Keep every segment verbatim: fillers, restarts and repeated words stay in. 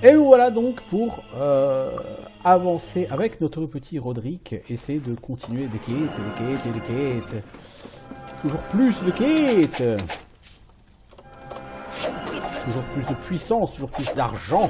Et nous voilà donc pour euh, avancer avec notre petit Roderick, essayer de continuer des quêtes, des quêtes et des quêtes. Toujours plus de quêtes. Toujours plus de puissance, toujours plus d'argent.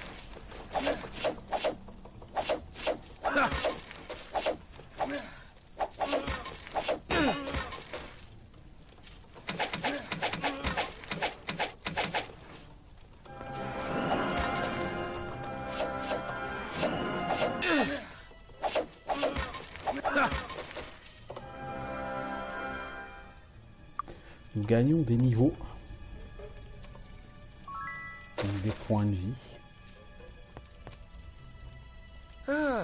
Nous gagnons des niveaux. Donc des points de vie. Ah.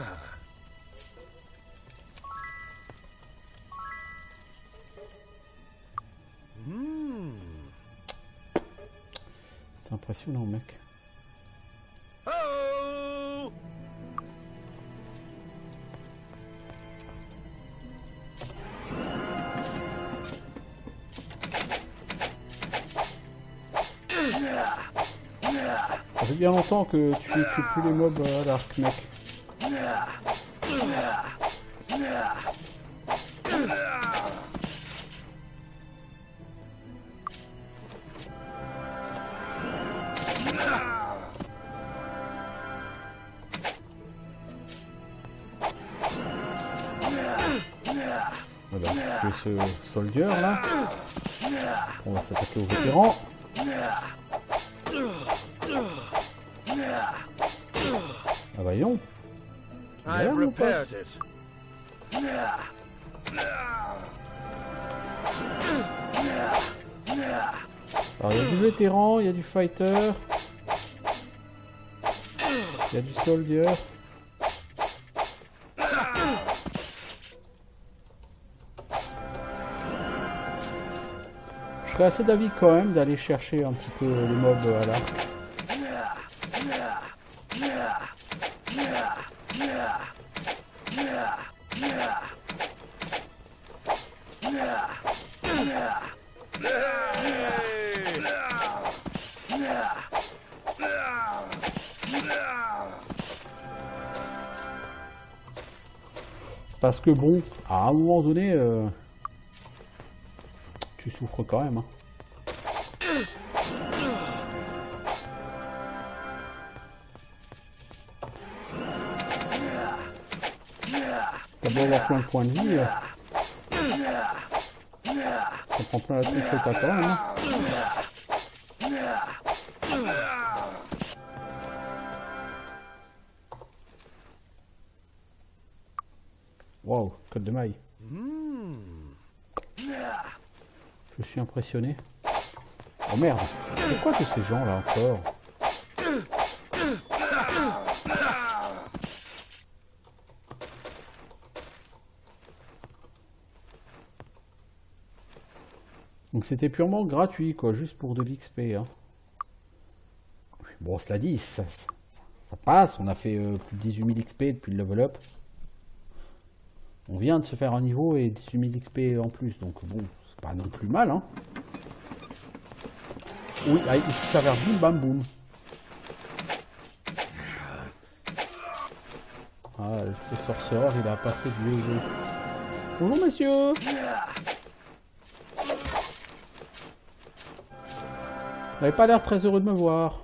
Hmm. C'est impressionnant, mec. Oh. Ça fait bien longtemps que tu tues plus les mobs à l'arc, mec. Voilà, je fais ce soldier là. On va s'attaquer aux vétérans. Ah voyons. I repaired it. Alors il y a du vétéran, il y a du fighter. Il y a du soldier. Je serais assez d'avis quand même d'aller chercher un petit peu les mobs à l'arc. Parce que bon, à un moment donné, euh, tu souffres quand même. Hein. T'as beau avoir plein de points de vie, euh, ça prend plein la touche que t'as quand même. Hein. Wow, code de maille. Je suis impressionné. Oh merde, c'est quoi tous ces gens là encore? Donc c'était purement gratuit quoi, juste pour de l'X P. Hein. Bon, cela dit, ça, ça, ça passe, on a fait euh, plus de dix-huit mille X P depuis le level up. On vient de se faire un niveau et dix-huit mille X P en plus, donc bon, c'est pas non plus mal, hein. Oui, ah, il s'avère bim bam boum. Ah, le sorcier, il a pas fait du léger. Bonjour monsieur. Vous n'avez pas l'air très heureux de me voir.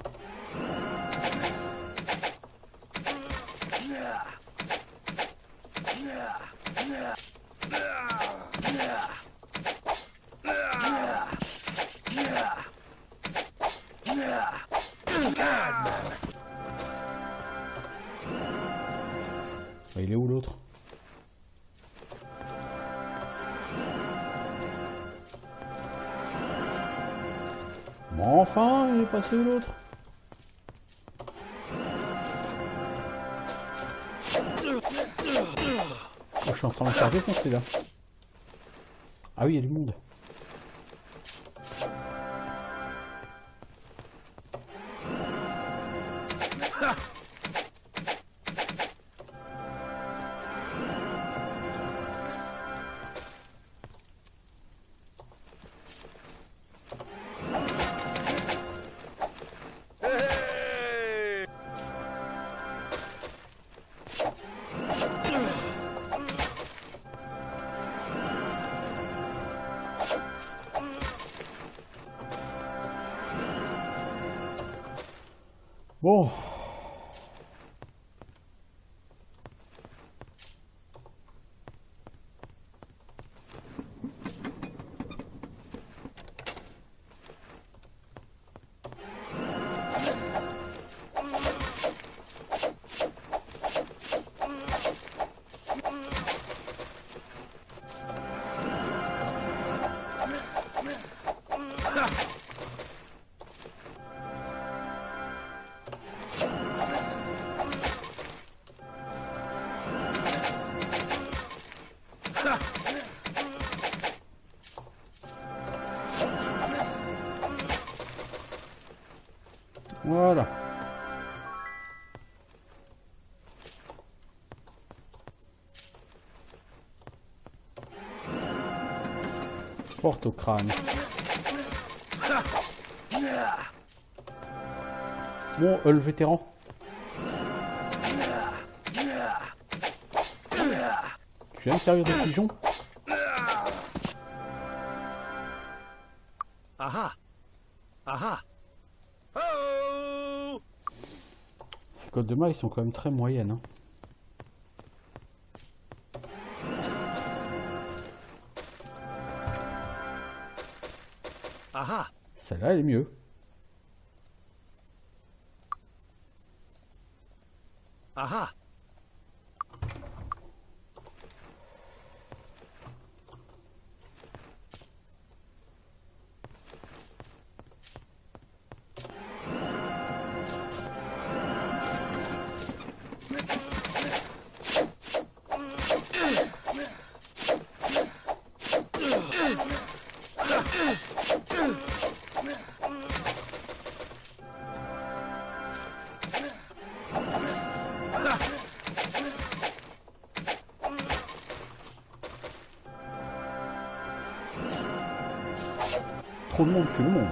Il est où l'autre? Mais enfin, il est passé où l'autre? Oh, je suis en train de me faire défoncer là. Ah oui, il y a du monde. Bon. Voilà. Porte au crâne. Bon, euh, le vétéran. Tu viens me servir de pigeon? Aha! Aha! Oh! Ces codes de main, ils sont quand même très moyennes. Hein. Aha! Celle-là, elle est mieux. Aha! Trop de monde tue le monde.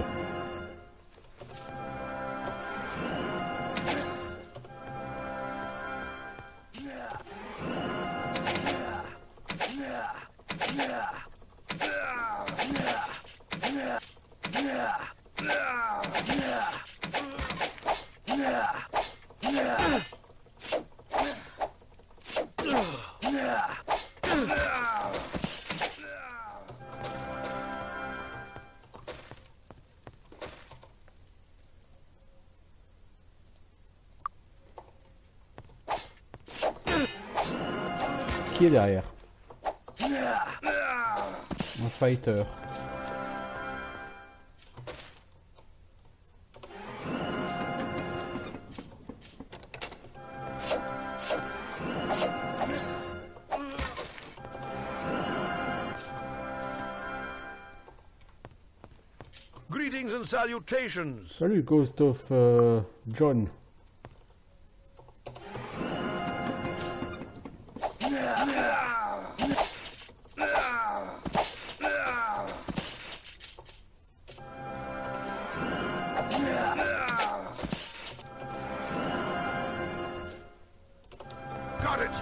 Qui est derrière? Un fighter. Greetings and salutations. Salut Ghost of euh, John. Got it.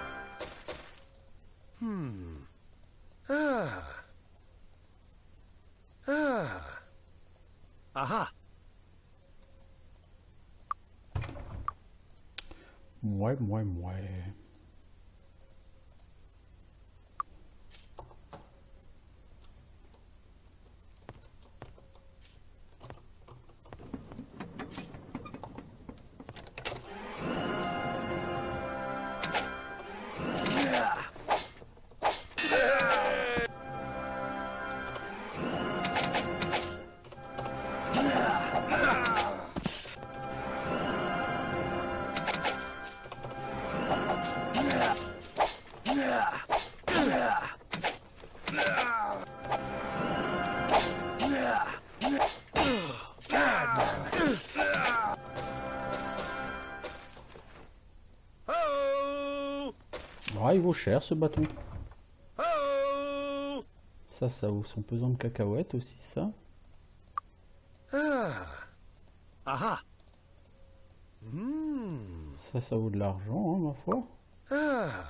Hmm. Ah. Ah. Aha. Ouais, ouais, ouais. Ah, il vaut cher ce bâton. Oh. Ça, ça vaut son pesant de cacahuètes aussi, ça. Ah. Aha. Hmm. Ça, ça vaut de l'argent, hein, ma foi. Ah.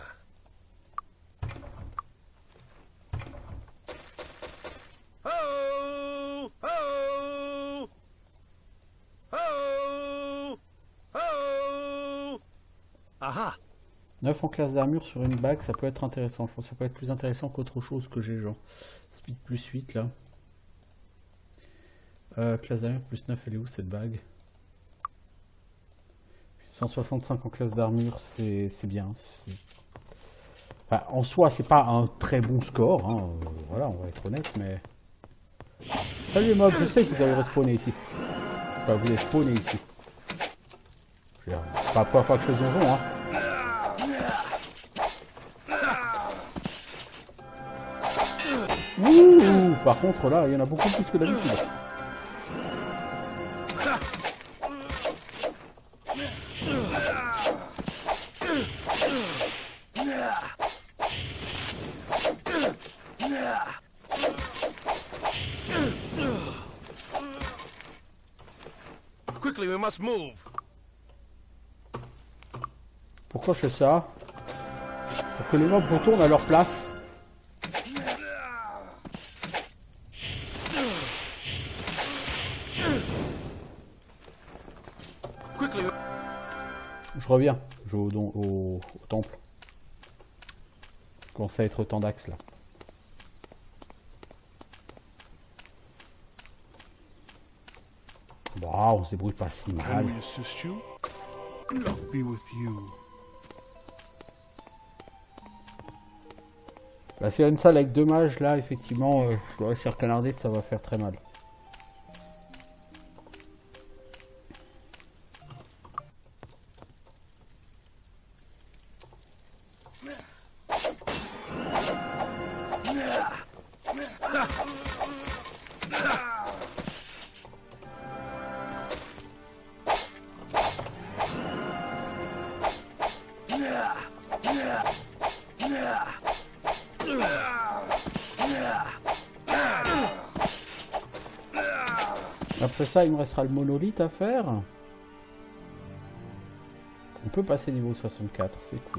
Oh. Oh. Oh. Aha. neuf en classe d'armure sur une bague, ça peut être intéressant. Je pense que ça peut être plus intéressant qu'autre chose que j'ai, genre. Speed plus huit, là. Euh, classe d'armure plus neuf, elle est où, cette bague? cent soixante-cinq en classe d'armure, c'est bien. Enfin, en soi, c'est pas un très bon score, hein. Euh, voilà, on va être honnête, mais... Salut les mobs, je sais que vous allez respawner ici. Enfin, vous allez spawner ici. C'est pas la première fois que je fais ce donjon, hein. Ouh, par contre, là, il y en a beaucoup plus que d'habitude. Quickly, we must move. Pourquoi je fais ça? Pour que les mobs retournent à leur place. Quickly. Je reviens, je vais au, don, au, au temple. Il commence à être temps d'axe là. Bon, on se débrouille pas si mal. Bah, s'il y a une salle avec deux mages là, effectivement, euh, je dois rester canardé, ça va faire très mal. Après ça, il me restera le monolithe à faire. On peut passer niveau soixante-quatre, c'est cool.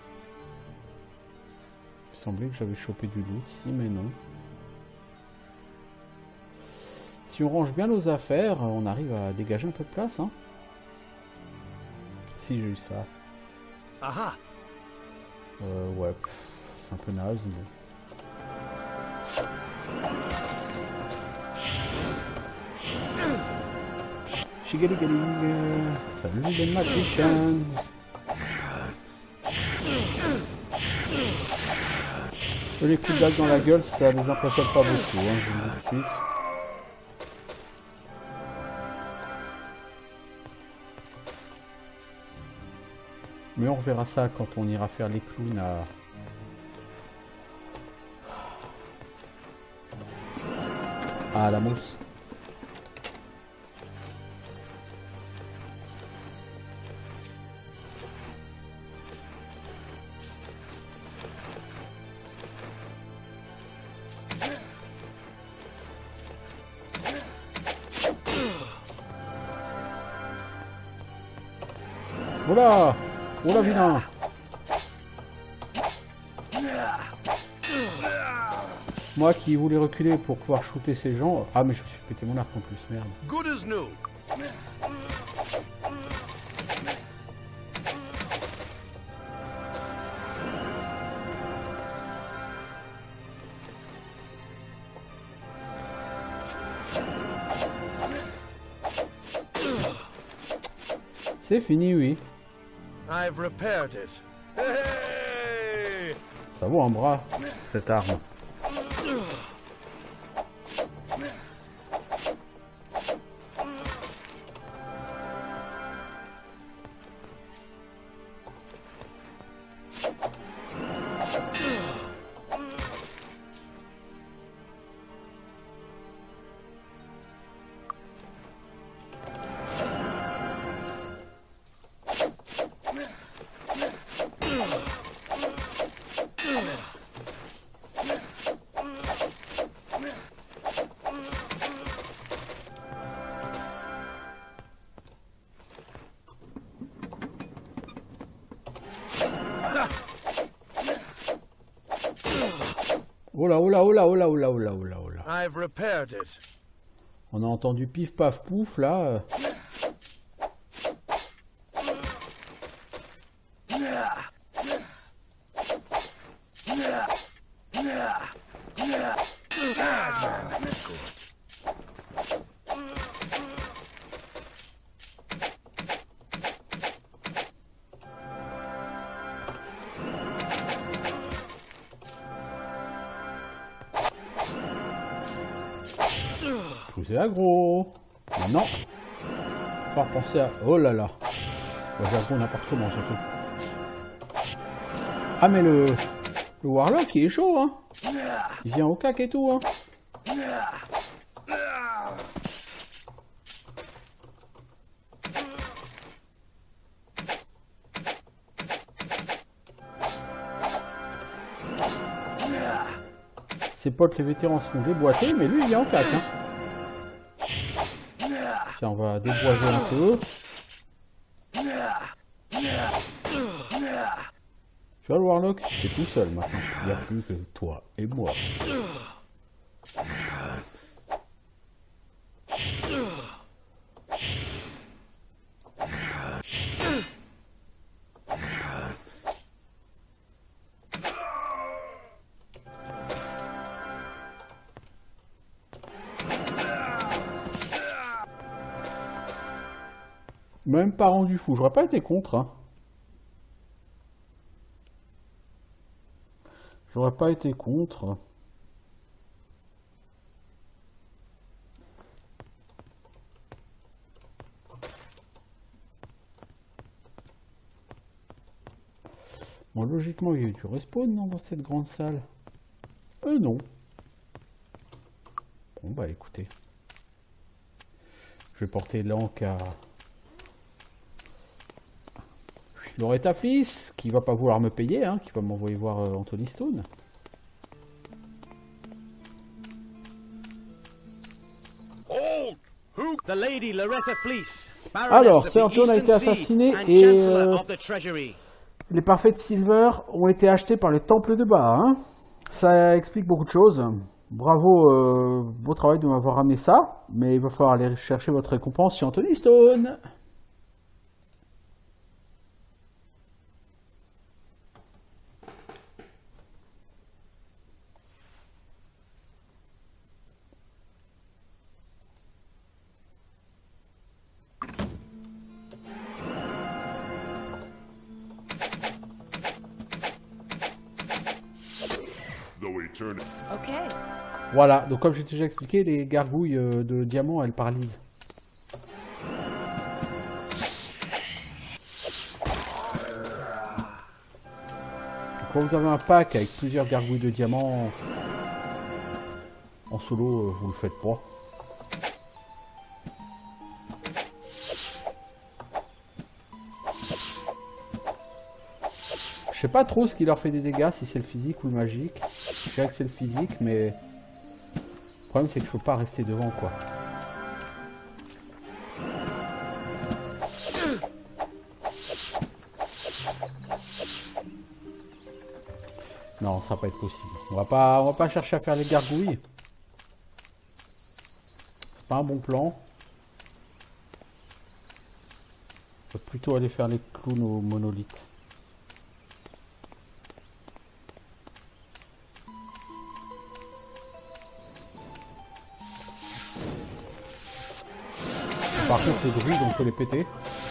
Il me semblait que j'avais chopé du loot ici, mais non. Si on range bien nos affaires, on arrive à dégager un peu de place, hein. Si j'ai eu ça. Aha. Euh, ouais, c'est un peu naze, mais... Shigaligaling, salut les magicians. Les coups de dague dans la gueule, ça les impressionne pas beaucoup, hein, je vous le dis tout de suite. Mais on reverra ça quand on ira faire les clowns à... à la mousse. Oula! Oula, vilain! Moi qui voulais reculer pour pouvoir shooter ces gens... Ah, mais je me suis pété mon arc en plus, merde. Good as new. C'est fini, oui. I've repaired it. Hey! Ça vaut un bras, cette arme. Oula, oula, oula, oula, oula, oula, oula, oula. I've repaired it. On a entendu pif paf pouf là. c'est aggro. Maintenant, il faut penser à... Oh là là. On va aggro n'importe comment, surtout. Ah, mais le... Le Warlock, il est chaud, hein. Il vient au cac et tout, hein. Ses potes les vétérans se font déboîter, mais lui il vient en cac. Hein. Tiens, on va déboiser un peu. Tu vois le Warlock, t'es tout seul maintenant. Il n'y a plus que toi et moi. Même pas rendu fou, j'aurais pas été contre. Hein. J'aurais pas été contre. Bon, logiquement, il y a eu du respawn non, dans cette grande salle. Euh, non. Bon, bah écoutez. Je vais porter l'encre à... Loretta Fliss, qui va pas vouloir me payer, hein, qui va m'envoyer voir euh, Anthony Stone. The Lady Loretta Fliss, Alors, Sir John a été assassiné et euh, les parfaits de Silver ont été achetés par le Temple de Bas. Hein. Ça explique beaucoup de choses. Bravo, euh, beau travail de m'avoir ramené ça, mais il va falloir aller chercher votre récompense chez Anthony Stone. Okay. Voilà, donc comme j'ai déjà expliqué, les gargouilles de diamant, elles paralysent. Quand vous avez un pack avec plusieurs gargouilles de diamant, en solo, vous le faites pas. Je sais pas trop ce qui leur fait des dégâts, si c'est le physique ou le magique. Je dirais que c'est le physique, mais le problème c'est que je peux pas rester devant, quoi. Non, ça va pas être possible. On va pas, on va pas chercher à faire les gargouilles. C'est pas un bon plan. On va plutôt aller faire les clowns aux monolithes. Par contre, les druides, on peut les péter.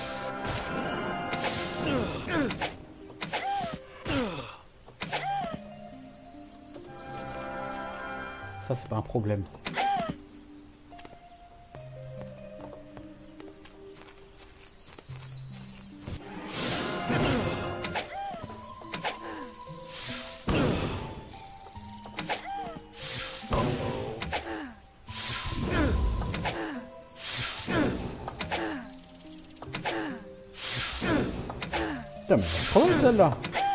Ça, c'est pas un problème. Putain, mais c'est trop bien celle-là.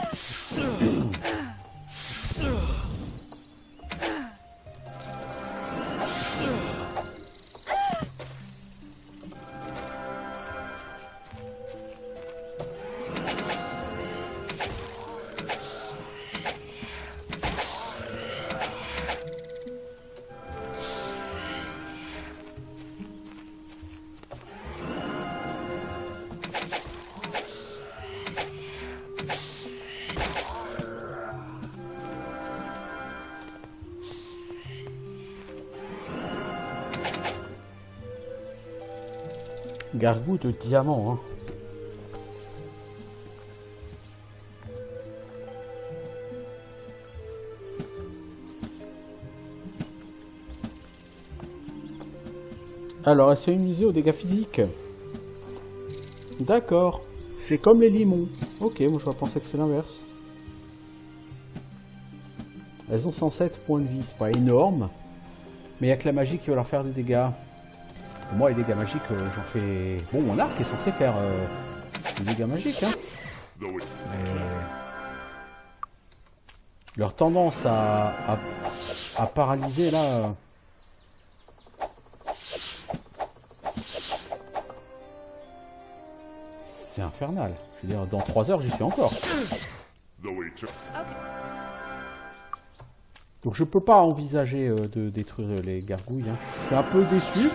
Gargouille de diamant, hein. Alors, elles sont immunisées aux dégâts physiques. D'accord. C'est comme les limons. Ok, moi je pensais que c'est l'inverse. Elles ont cent sept points de vie, c'est pas énorme. Mais il n'y a que la magie qui va leur faire des dégâts. Pour moi, les dégâts magiques, euh, j'en fais... Bon, mon arc est censé faire euh, des dégâts magiques, hein. Mais... leur tendance à, à, à paralyser, là... Euh... c'est infernal. Je veux dire, dans trois heures, j'y suis encore. Donc je peux pas envisager euh, de détruire les gargouilles. Hein. Je suis un peu déçu.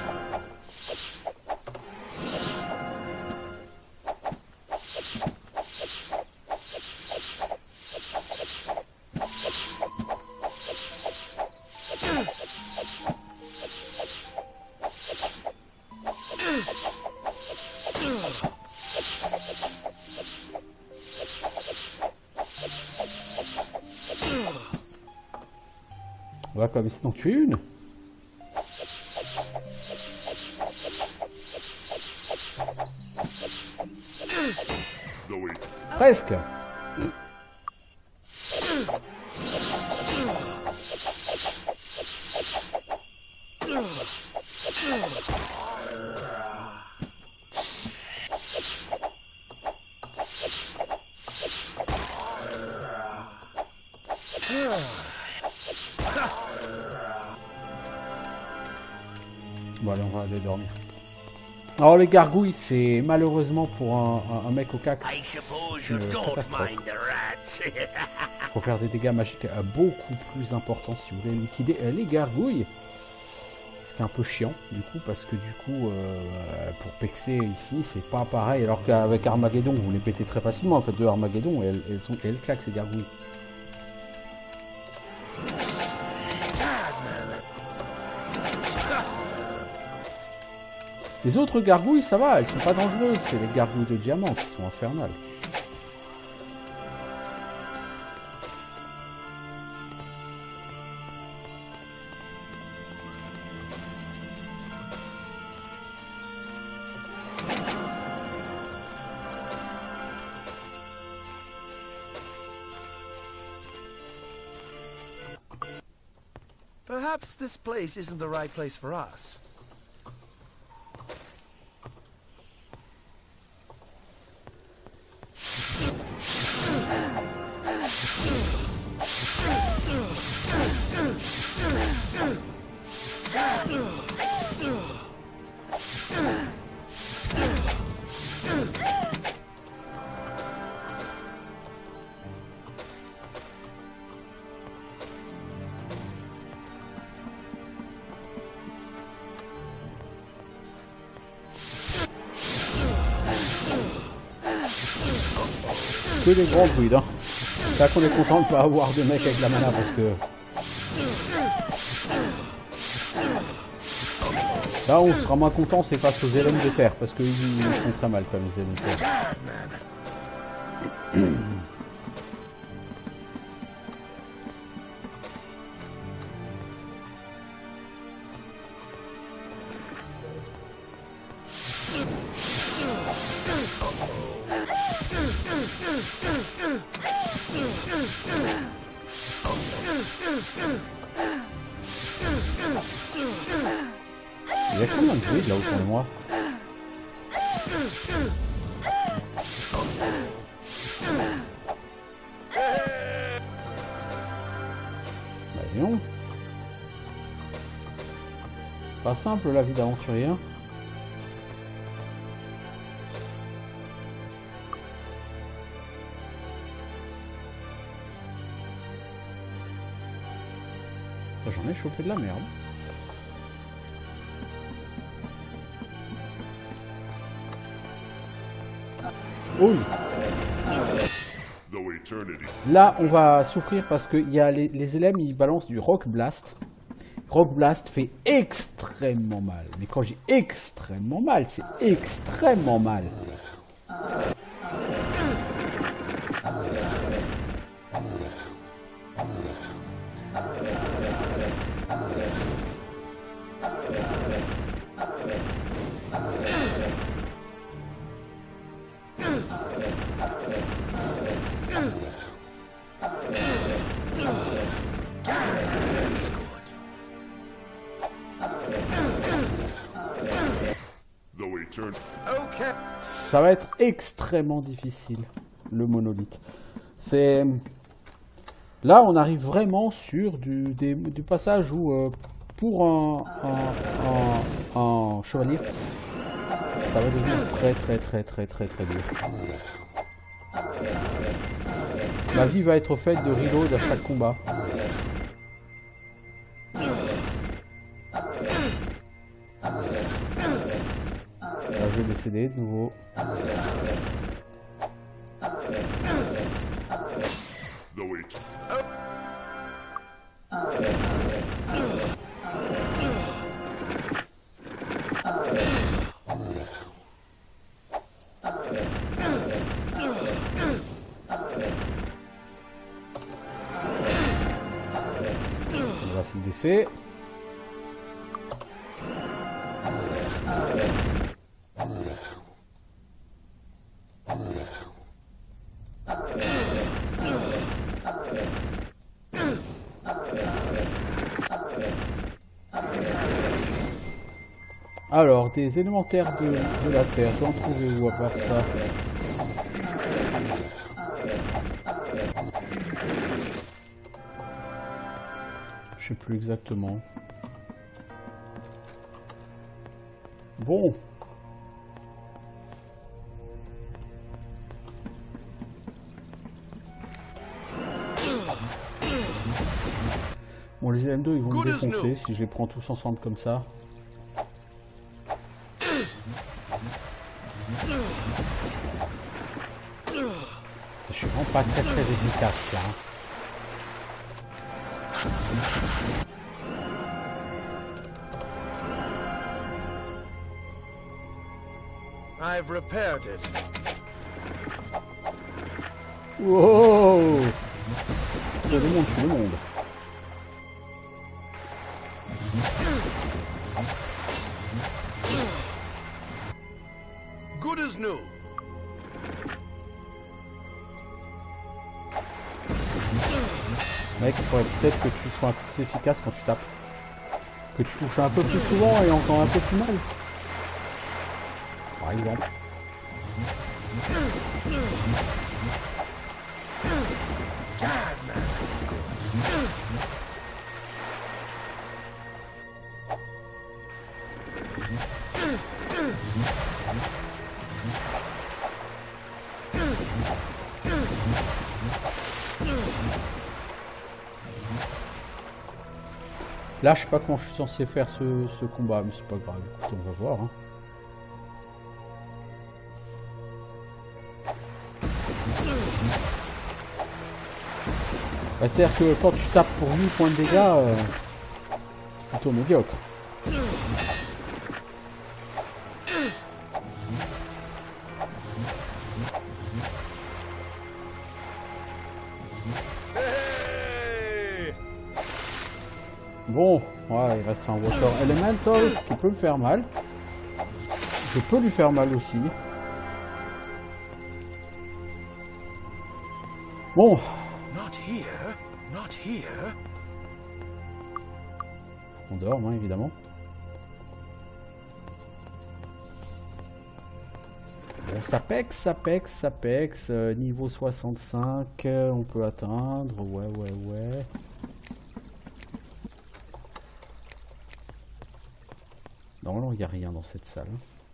On va quand même essayer d'en tuer une. Presque. Bon allez, on va aller dormir. Alors les gargouilles, c'est malheureusement pour un, un, un mec au cax une catastrophe. Il faut faire des dégâts magiques beaucoup plus importants si vous voulez liquider les gargouilles. Ce qui est un peu chiant du coup, parce que du coup, euh, pour pexer ici, c'est pas pareil. Alors qu'avec Armageddon, vous les pétez très facilement. En fait, de Armageddon, elles, elles, sont, elles claquent ces gargouilles. Les autres gargouilles, ça va, elles sont pas dangereuses. C'est les gargouilles de diamant qui sont infernales. Perhaps this place isn't the right place for us. Que des grands druides, hein. C'est là qu'on est content de ne pas avoir de mecs avec la mana parce que... là on sera moins content, c'est face aux éléments de terre parce qu'ils font très mal comme les éléments de terre. Il y a combien de druides là autour de moi? Bah non. Pas simple la vie d'aventurier. J'en ai chopé de la merde. Oui. Là, on va souffrir parce qu'il y a les, les élèves, ils balancent du Rock Blast. Rock Blast fait extrêmement mal. Mais quand je dis extrêmement mal, c'est extrêmement mal. turn. Okay. Ça va être extrêmement difficile, le monolithe. C'est... Là, on arrive vraiment sur du, des, du passage où, euh, pour un, un, un, un chevalier, ça va devenir très très très très très très dur. Ma vie va être faite de reload à chaque combat. Là, je vais décéder de nouveau. The wait. Là, c'est le décès. Alors, des élémentaires de, de la Terre, je vais en trouver où à part ça? Je sais plus exactement. Bon. Bon, les L M deux, ils vont me défoncer si je les prends tous ensemble comme ça. Je suis vraiment pas très très efficace là. I've repaired it. Wow! Tout le monde, tout le monde. Good as new. Mec, il faudrait peut-être que tu sois un peu plus efficace quand tu tapes. Que tu touches un peu plus souvent et encore un peu plus mal. Par exemple. Là, je sais pas comment je suis censé faire ce, ce combat, mais c'est pas grave. Écoutez, on va voir. Hein. Bah, c'est-à-dire que quand tu tapes pour huit points de dégâts, euh, c'est plutôt médiocre. Bon, ouais, il reste un Water Elemental qui peut me faire mal. Je peux lui faire mal aussi. Bon. Not here, not here. On dort, hein, évidemment. Bon, ça pexe, ça pexe, ça pexe. Euh, niveau soixante-cinq, euh, on peut atteindre. Ouais, ouais, ouais. Normalement, il n'y a rien dans cette salle.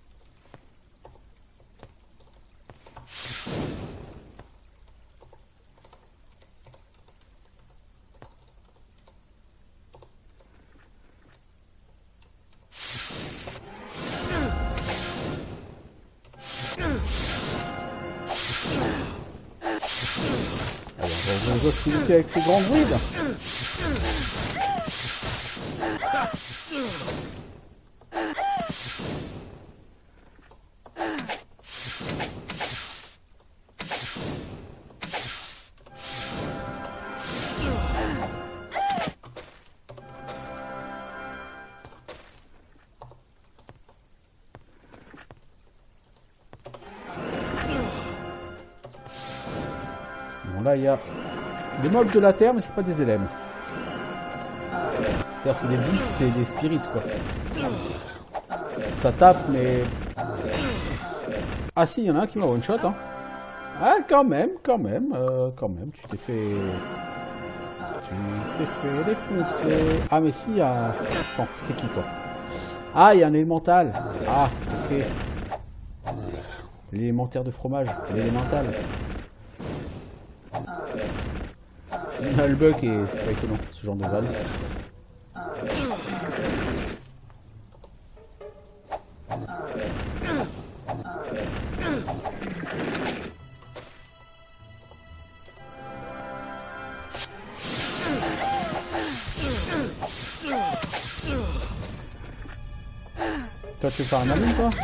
Allez, on va jouer avec ces grands druides. Là, il y a des mobs de la terre, mais c'est pas des éléments. C'est-à-dire, c'est des beasts et des spirites, quoi. Ça tape, mais Ah si, il y en a un qui m'a one shot. Hein. Ah quand même, quand même, euh, quand même, tu t'es fait... Tu t'es fait défoncer. Ah mais si, il y a... Attends, c'est qui toi? Ah, il y a un élémental. Ah, ok. L'élémentaire de fromage, l'élémental. C'est le bug et c'est pas étonnant, ce genre de vanne. Toi, tu veux faire un alim, toi? Tu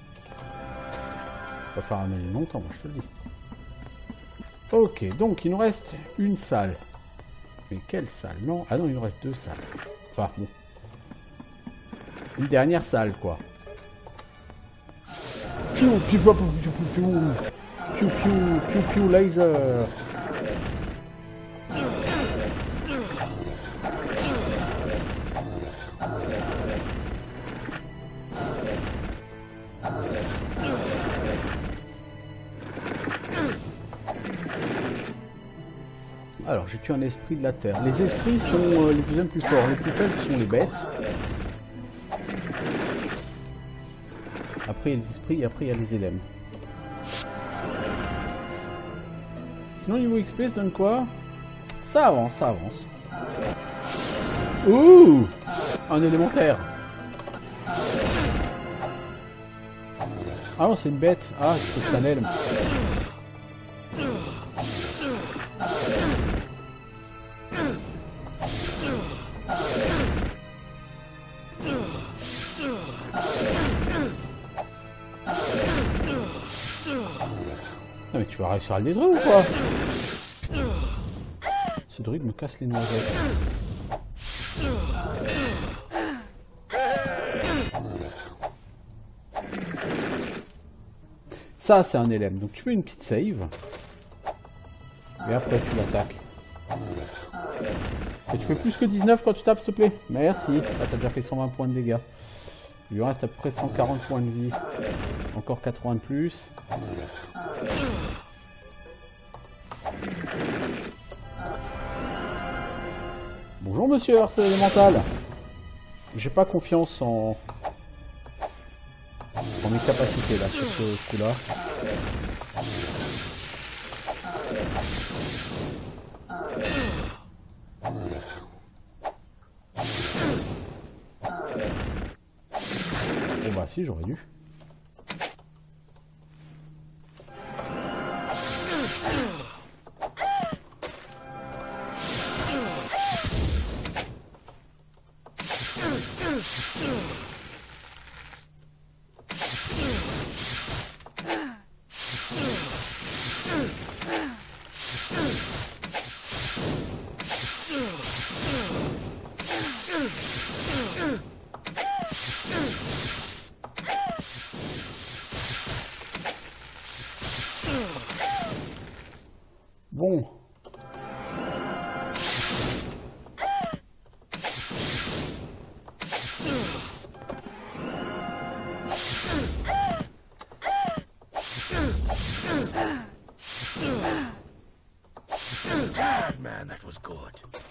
vas faire un alim longtemps, moi, je te le dis. Ok, donc, il nous reste une salle. Mais quelle salle? Non, ah non, il nous reste deux salles. Enfin, bon. Une dernière salle, quoi. Piou, piou, piou, piou, piou, piou, piou, piou, piou, piou, laser. Alors, j'ai tué un esprit de la Terre. Les esprits sont euh, les deuxièmes plus forts. Les plus faibles sont les bêtes. Après, il y a les esprits et après, il y a les élems. Sinon, niveau X P, ça donne quoi? Ça avance, ça avance. Ouh! Un élémentaire. Ah non, c'est une bête. Ah, c'est un elme. Non mais tu vas réussir à le détruire ou quoi? Ce druide me casse les noisettes. Ça c'est un élème, donc tu fais une petite save. Et après tu l'attaques. Et tu fais plus que dix-neuf quand tu tapes s'il te plaît. Merci. Ah, t'as déjà fait cent vingt points de dégâts. Il lui reste à peu près cent quarante points de vie. Encore quatre-vingts de plus. Bonjour monsieur Earth Elemental. J'ai pas confiance en... en mes capacités là sur ce coup là. Oh bah si, j'aurais dû. Bon. Man, that was good.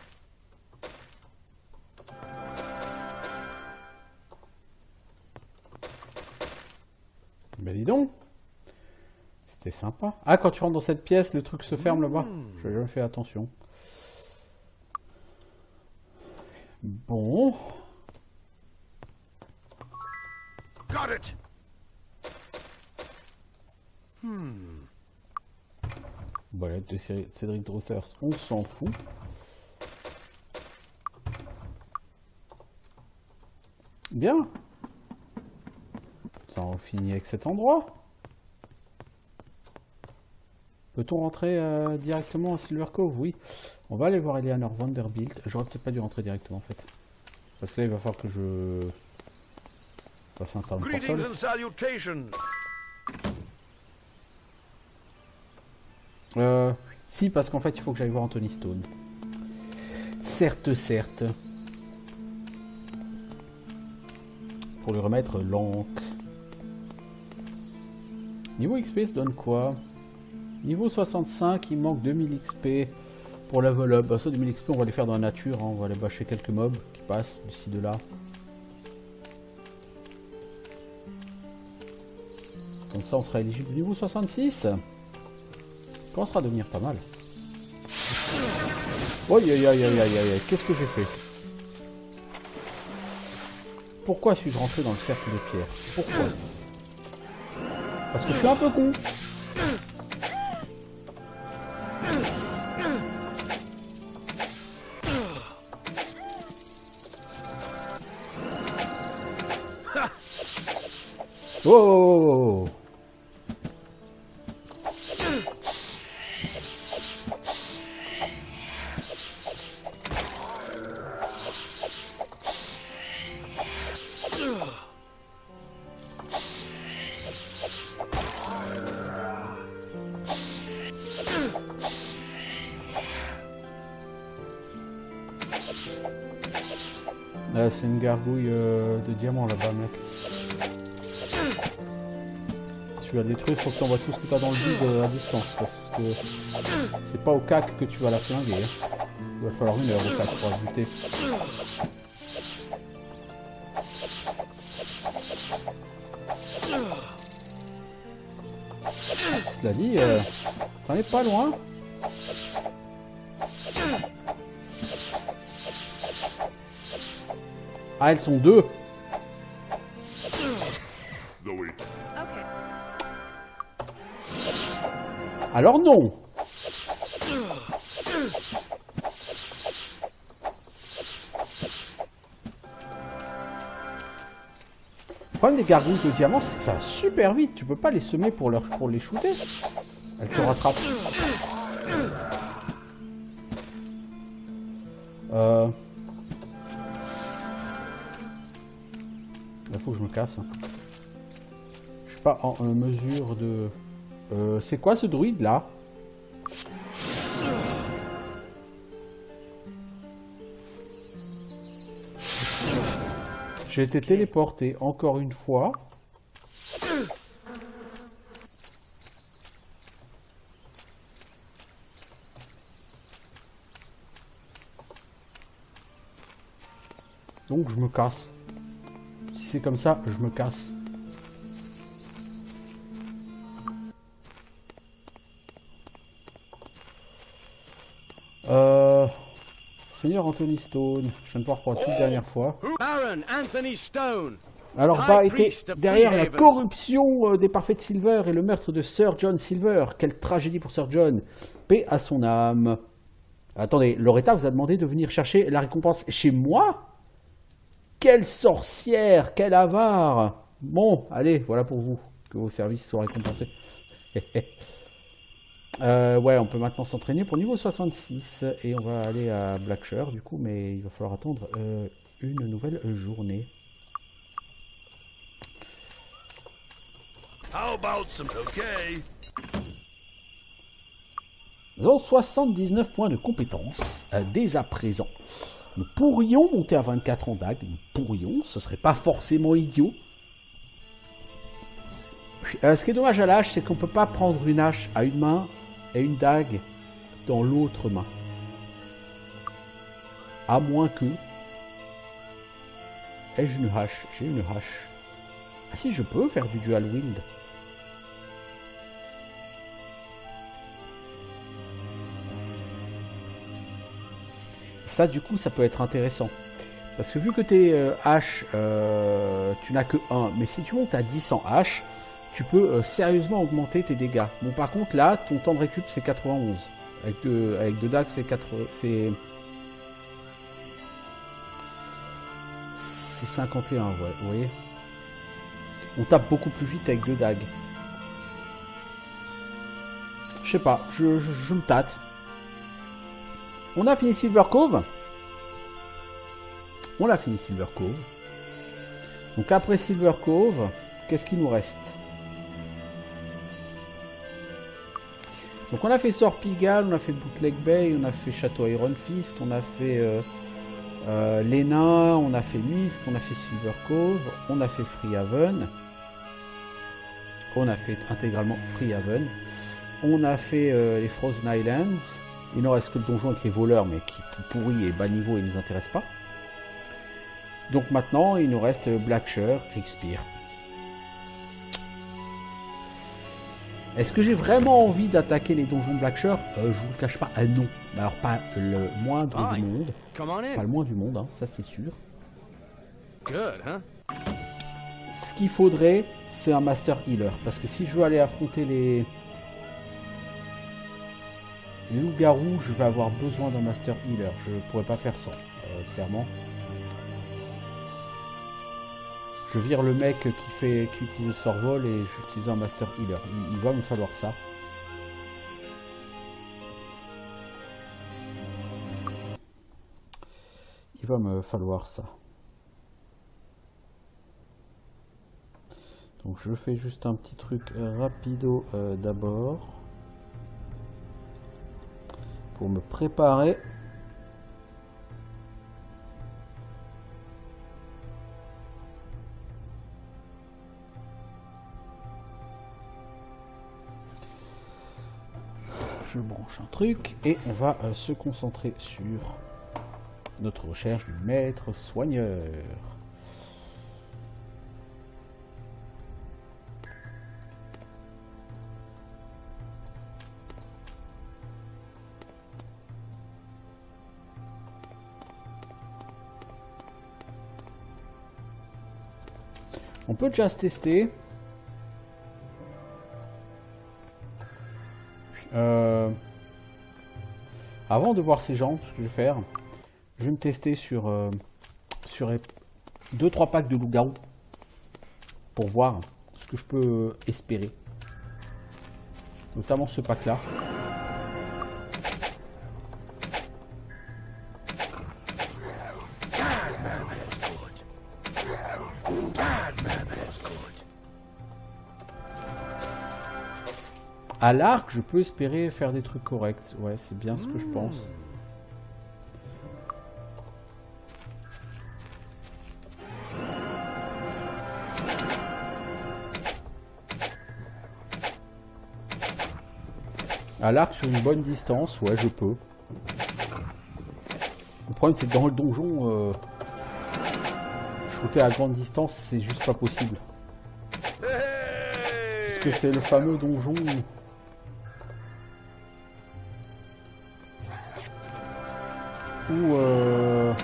Ben dis donc. C'était sympa. Ah, quand tu rentres dans cette pièce, le truc se ferme là-bas. Je n'ai jamais fait attention. Bon. Got it. Hmm. Bolette de Cédric Drothers, on s'en fout. Bien. Ça en finit avec cet endroit. Peut-on rentrer euh, directement à Silver Cove? Oui. On va aller voir Eleanor Vanderbilt. J'aurais peut-être pas dû rentrer directement en fait. Parce que là il va falloir que je fasse un time portal. Greetings and salutations. Euh, si, parce qu'en fait il faut que j'aille voir Anthony Stone. Certes, certes. Pour lui remettre l'encre. Niveau X P se donne quoi? Niveau soixante-cinq, il manque deux mille X P pour level up. Bah, ça, deux mille X P, on va les faire dans la nature. Hein. On va aller bâcher quelques mobs qui passent d'ici de là. Comme ça, on sera éligible au niveau soixante-six. Commencera à devenir pas mal. Aïe aïe aïe aïe aïe aïe, qu'est-ce que j'ai fait? Pourquoi suis-je rentré dans le cercle de pierre? Pourquoi? Parce que je suis un peu con. Oh, oh, oh, oh. Ah, c'est une gargouille euh, de diamant là-bas, mec. Si tu vas détruire, il faut que tu envoies tout ce que tu as dans le vide à distance. Parce que c'est pas au cac que tu vas la flinguer. Hein. Il va falloir une heure au cac pour la buter. Cela dit, euh, t'en es pas loin. Ah, elles sont deux. Alors non. Le problème des gargouilles de diamant, c'est que ça va super vite. Tu peux pas les semer pour, leur, pour les shooter. Elles te rattrapent. Euh... Il faut que je me casse. Je suis pas en, en mesure de... Euh, c'est quoi ce druide là? J'ai été téléporté encore une fois. Donc je me casse. Si c'est comme ça, je me casse. Euh... Seigneur Anthony Stone, je viens de voir pour la toute dernière fois. Baron Anthony Stone. Alors, Bas était derrière la corruption euh, des Parfaits Silver et le meurtre de Sir John Silver. Quelle tragédie pour Sir John. Paix à son âme. Attendez, Loretta vous a demandé de venir chercher la récompense chez moi? Quelle sorcière, quel avare. Bon, allez, voilà pour vous, que vos services soient récompensés. euh, ouais, on peut maintenant s'entraîner pour niveau soixante-six. Et on va aller à Blackshire, du coup, mais il va falloir attendre euh, une nouvelle journée. How about some okay? Nous avons soixante-dix-neuf points de compétence euh, dès à présent. Nous pourrions monter à vingt-quatre en dague. Nous pourrions, ce serait pas forcément idiot. Euh, ce qui est dommage à la hache, c'est qu'on peut pas prendre une hache à une main et une dague dans l'autre main. À moins que... Ai-je une hache? J'ai une hache. Ah si, je peux faire du dual wield. Ça, du coup, ça peut être intéressant. Parce que vu que tes euh, haches, euh, tu n'as que un. Mais si tu montes à dix en hache, tu peux euh, sérieusement augmenter tes dégâts. Bon, par contre, là, ton temps de récup, c'est quatre-vingt-onze. Avec deux, avec deux dagues, c'est quatre... C'est... C'est cinquante et un, ouais, vous voyez. On tape beaucoup plus vite avec deux dagues. Je sais pas, je, je, je me tâte. On a fini Silver Cove. On a fini Silver Cove. Donc après Silver Cove, qu'est-ce qu'il nous reste? Donc on a fait Sor Pigal, on a fait Bootleg Bay, on a fait Château Iron Fist, on a fait euh, euh, les Nains, on a fait Mist, on a fait Silver Cove, on a fait Freehaven. On a fait intégralement Freehaven. On a fait euh, les Frozen Islands. Il ne reste que le donjon avec les voleurs, mais qui est tout pourri et bas niveau, il ne nous intéresse pas. Donc maintenant, il nous reste Blackshire, Kriegspire. Est-ce que j'ai vraiment envie d'attaquer les donjons Blackshire? euh, Je vous le cache pas, ah non. Alors pas le moindre du monde. Come on in. Pas le moins du monde, hein, ça c'est sûr. Good, huh? Ce qu'il faudrait, c'est un Master Healer. Parce que si je veux aller affronter les... les loups-garous, je vais avoir besoin d'un Master Healer. Je ne pourrais pas faire sans, euh, clairement. Je vire le mec qui fait qui utilise le survol et j'utilise un Master Healer. Il, il va me falloir ça. Il va me falloir ça. Donc je fais juste un petit truc rapido euh, d'abord. Pour me préparer. Je branche un truc et on va euh, se concentrer sur notre recherche du maître soigneur. On peut déjà se tester. Euh, avant de voir ces gens, ce que je vais faire, je vais me tester sur euh, sur deux trois packs de loup-garou pour voir ce que je peux espérer, notamment ce pack là. À l'arc, je peux espérer faire des trucs corrects. Ouais, c'est bien ce que je pense. À l'arc, sur une bonne distance, ouais, je peux. Le problème, c'est que dans le donjon, euh, shooter à grande distance, c'est juste pas possible. Puisque c'est le fameux donjon... où euh,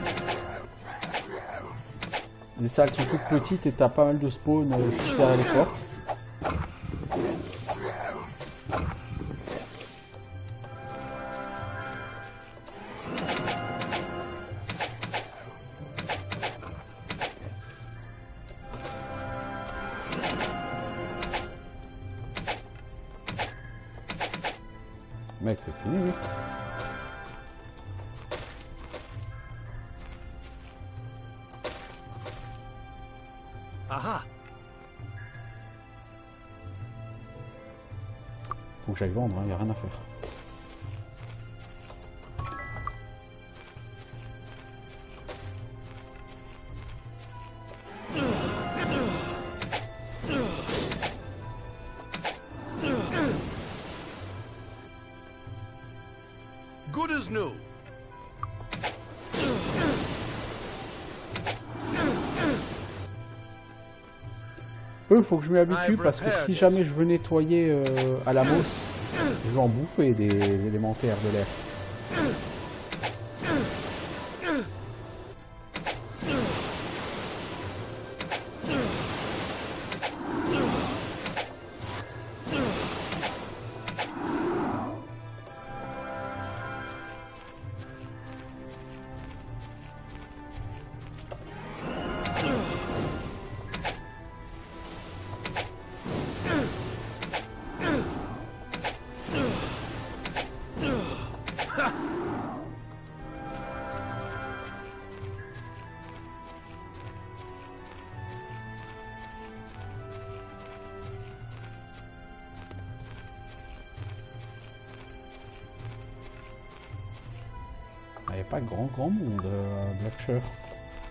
les salles sont toutes petites et t'as pas mal de spawn euh, juste derrière les portes. Mec, c'est fini, oui. Aha. Faut que j'aille vendre, il hein, n'y a rien à faire. Good as new. Eux, il faut que je m'y habitue parce que si jamais je veux nettoyer euh, à la mousse, je vais en bouffer des élémentaires de l'air. Il n'y a pas grand grand monde euh, à Blackshire.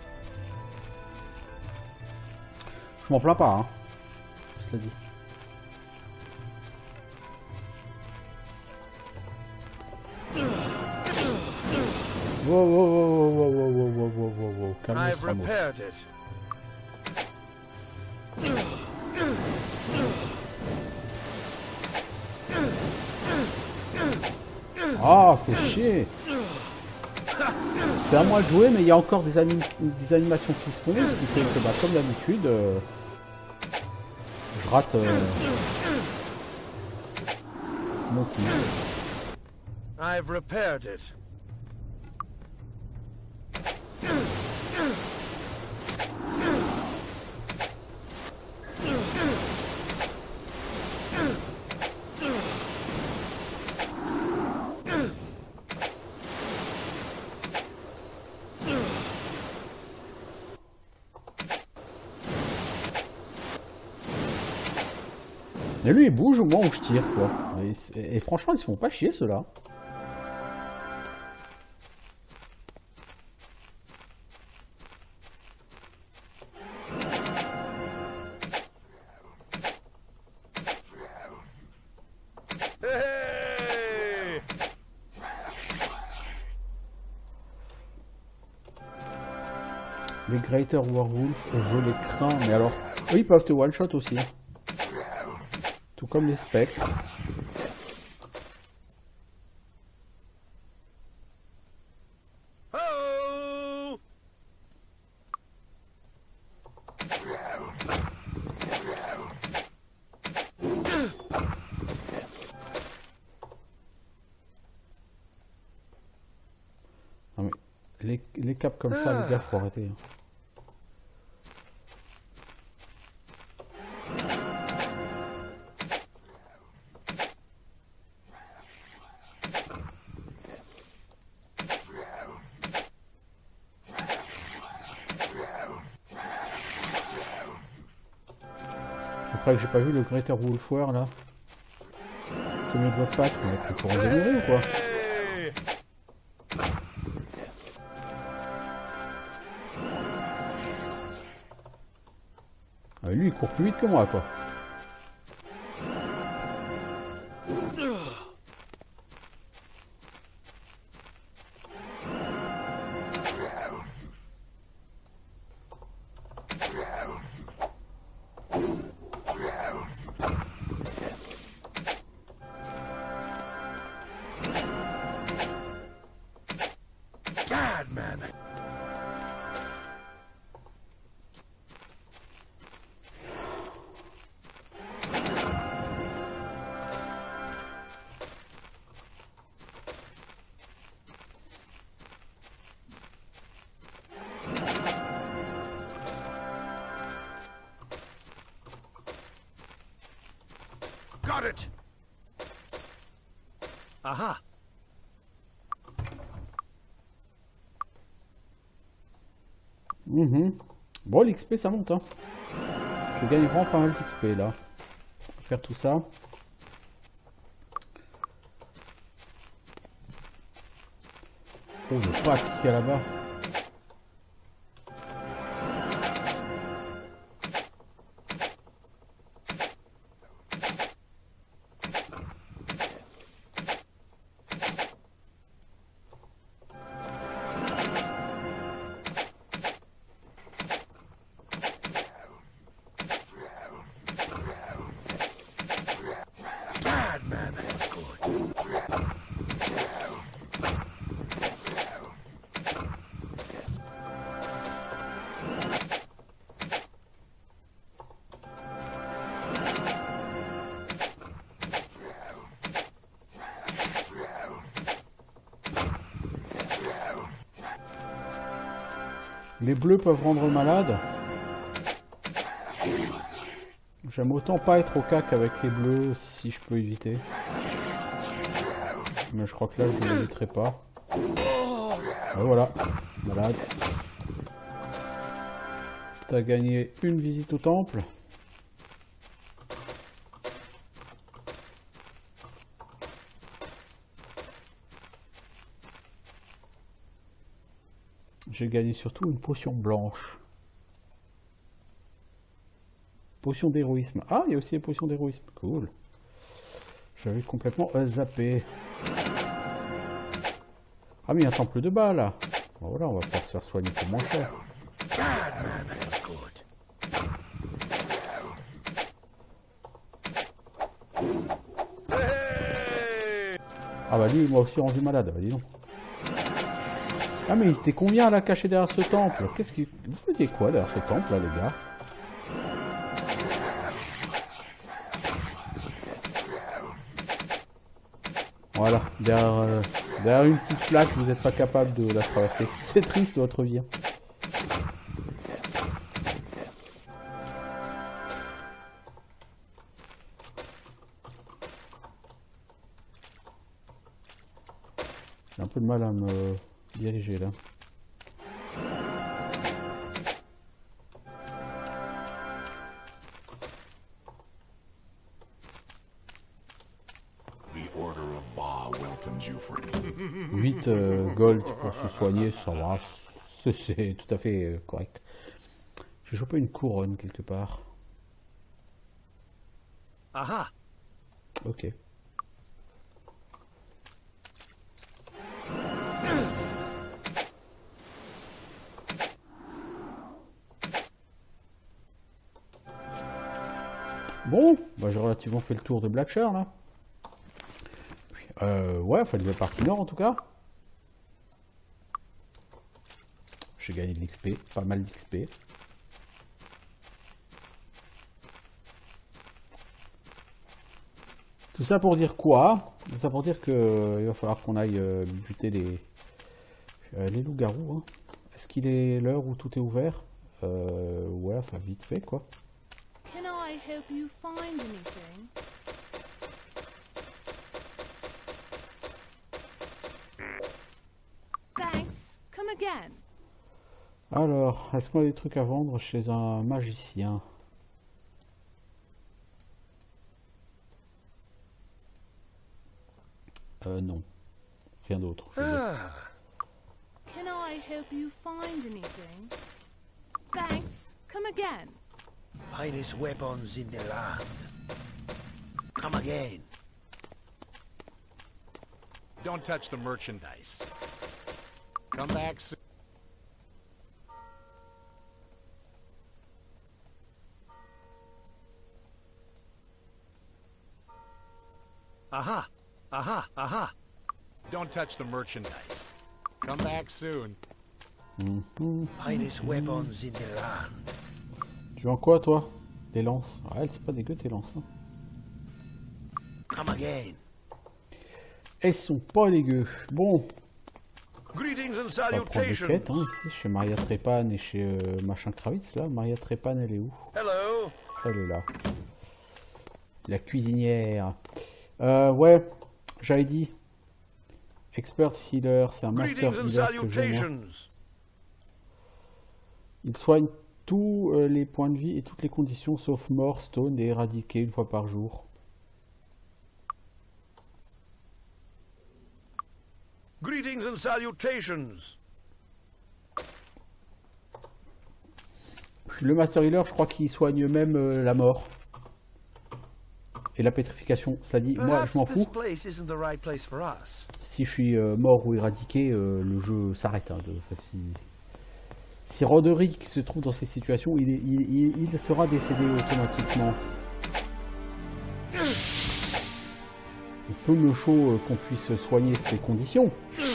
Je m'en plains pas, hein. Cela dit. Wow, wow, wow, wow, wow, wow, wow, wow, wow, wow. Calme, I've Ramos. repaired it. Ah, fait chier. C'est à moi de jouer, mais il y a encore des, anim des animations qui se font, ce qui fait que, bah, comme d'habitude, euh, je rate euh, mon coup. I've repaired it. Et lui il bouge au moment où je tire quoi. Et, et franchement ils se font pas chier ceux-là. Hey! Les Greater Werewolf, je les crains, mais alors eux ils peuvent te one shot aussi. Tout comme les spectres. Oh! Non, mais les, les caps comme ça, les gars, faut arrêter. Après que j'ai pas vu le Greater Wolfware là. Combien de votre patte, mais pour en démourir ou quoi? Hey! Ah, lui il court plus vite que moi quoi. God, man. Got it. Aha. Mmh. Bon, l'X P ça monte. Hein. Je gagne vraiment pas mal d'X P là. Faire tout ça. Oh, je veux pas cliquer là-bas. God, man, that was good. Les bleus peuvent rendre malade. J'aime autant pas être au cac avec les bleus si je peux éviter. Mais je crois que là je ne l'éviterai pas. Et voilà, malade. T'as gagné une visite au temple. J'ai gagné surtout une potion blanche. Potion d'héroïsme. Ah, il y a aussi les potions d'héroïsme. Cool. J'avais complètement euh, zappé. Ah mais il y a un temple de bas là. Bon, voilà, on va pouvoir se faire soigner pour moins cher. God, man, that was good. Hey! Ah bah lui il m'a aussi rendu malade, bah dis donc. Ah mais ils étaient combien là cachés derrière ce temple? Qu'est-ce que... Vous faisiez quoi derrière ce temple là les gars? Voilà, derrière, euh, derrière une petite flaque, vous n'êtes pas capable de la traverser. C'est triste votre vie. J'ai un peu de mal à me diriger là. huit euh, gold pour se soigner, ça va, c'est tout à fait euh, correct. J'ai chopé une couronne quelque part. Aha! Ok. Bon, bah, j'ai relativement fait le tour de Blackshire là. Euh, ouais, enfin, la partie nord en tout cas. J'ai gagné de l'X P, pas mal d'X P. Tout ça pour dire quoi? Tout ça pour dire que euh, il va falloir qu'on aille euh, buter les, euh, les loups-garous. Hein. Est-ce qu'il est l'heure où tout est ouvert? euh, Ouais, enfin vite fait quoi. Can I help you find anything? Thanks. Come again. Alors, est-ce qu'on a des trucs à vendre chez un magicien? Euh, non. Rien d'autre. je veux dire. Ah, Can I help you find anything? Thanks. Come again. finest weapons in the land. Come again. Don't touch the merchandise. Come back soon. Aha! Aha! Aha! Don't touch the merchandise. Come back soon. Mhm. Finest weapons in the land. Tu vends quoi toi? Des lances. Ouais, c'est pas dégueu tes lances. Hein. Come again. Elles sont pas dégueu. Bon, Greetings and on va prendre des salutations. quêtes hein, ici chez Maria Trepan et chez euh, machin Kravitz là. Maria Trepan elle est où? Hello. Elle est là. La cuisinière. Euh, ouais, j'avais dit. Expert Healer, c'est un Master Greetings and Healer que j'ai moi. salutations. Il soigne tous euh, les points de vie et toutes les conditions sauf mort, stone et éradiqué une fois par jour. Greetings and salutations. Le Master Healer, je crois qu'il soigne même euh, la mort. Et la pétrification. Cela dit, moi je m'en Perhaps this fous. place isn't the right place for us. Si je suis euh, mort ou éradiqué, euh, le jeu s'arrête. Hein, de, enfin, si, si Roderick se trouve dans ces situations, il, est- il, il, il sera décédé automatiquement. Il peut me chaud euh, qu'on puisse soigner ces conditions.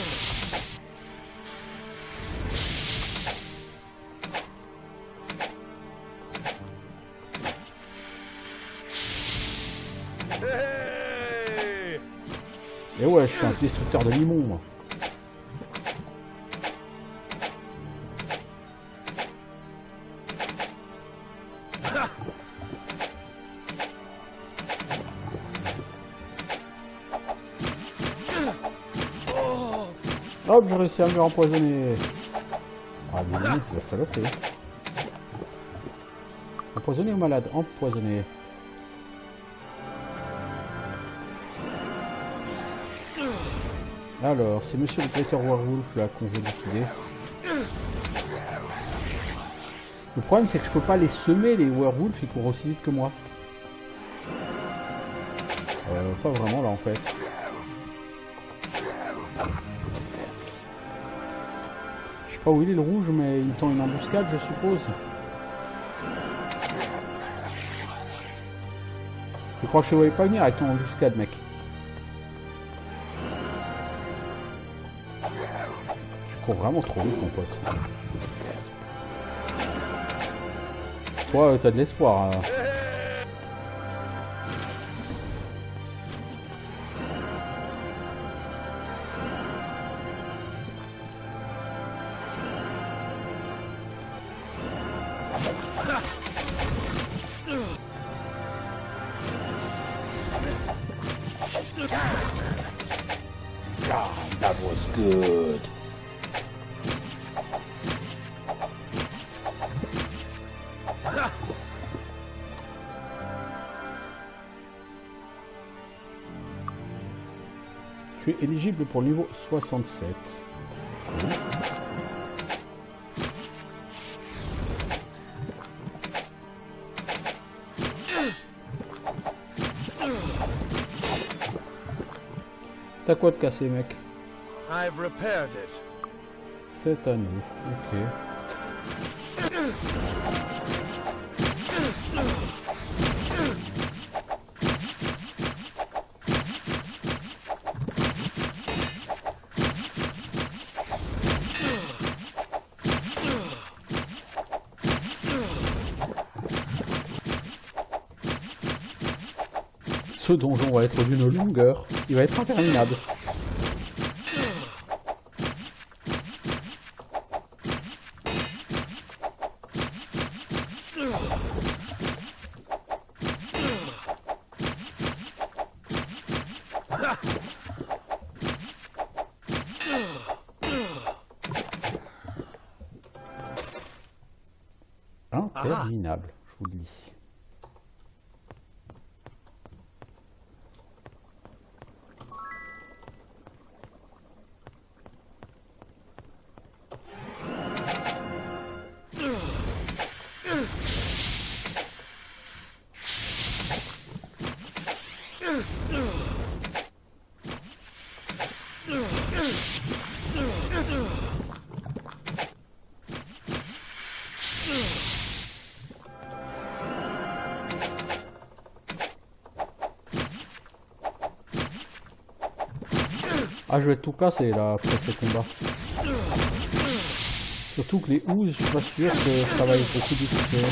Hey! Et ouais, je suis un destructeur de limons, moi. Hop, j'ai réussi à me faire empoisonner. Ah, mais non, c'est la saloperie. Empoisonné ou malade? Empoisonné. Alors, c'est monsieur le Greater Werewolf là qu'on veut liquider. Le problème c'est que je peux pas les semer les werewolves, ils courent aussi vite que moi. Euh, pas vraiment là en fait. pas où il est le rouge, mais il tend une embuscade, je suppose. Tu crois que je te voyais pas venir avec ton embuscade, mec? Tu cours vraiment trop vite, mon pote. Toi, t'as de l'espoir. Hein. God, that was good. Je suis éligible pour le niveau soixante-sept. T'as quoi de cassé, mec? I've repaired it. C'est à nous, ok. Ce donjon va être d'une longueur, il va être interminable. Interminable, je vous le dis. Ah, je vais tout casser là après ces combats. Surtout que les ouzes, je suis pas sûr que ça va être beaucoup d'X P.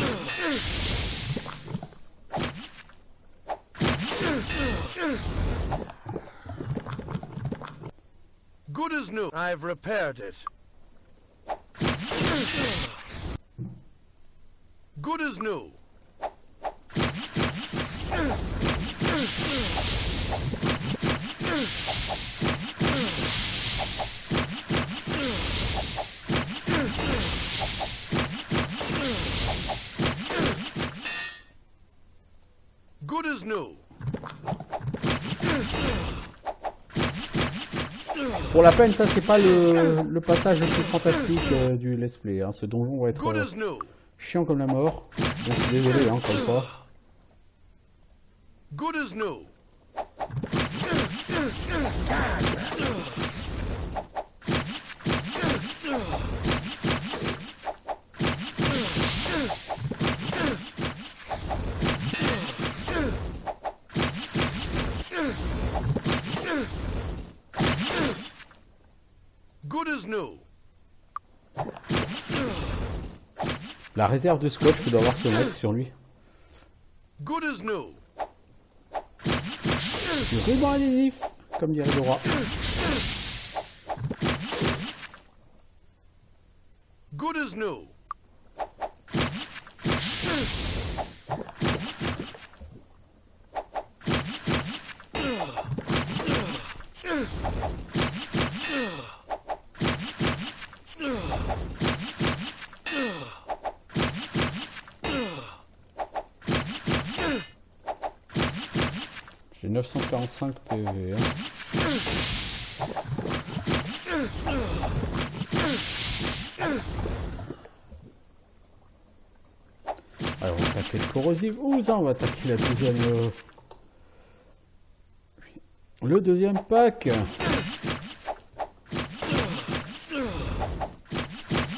Good as new. I've repaired it. Good as new. Good as new. Pour la peine, ça c'est pas le, le passage le plus fantastique euh, du let's play. Hein. Ce donjon va être Good euh, as new. chiant comme la mort. Donc je suis désolé, hein, encore une fois. Good as new. Good as new. La réserve de scotch que doit avoir ce mec sur lui. Good as new. Du ruban adhésif, comme dirait le roi. Good as new. J'ai neuf cent quarante-cinq P V. Hein. Alors on va attaquer le corrosif. Ouh, ça on va attaquer la deuxième... Euh... Le deuxième pack.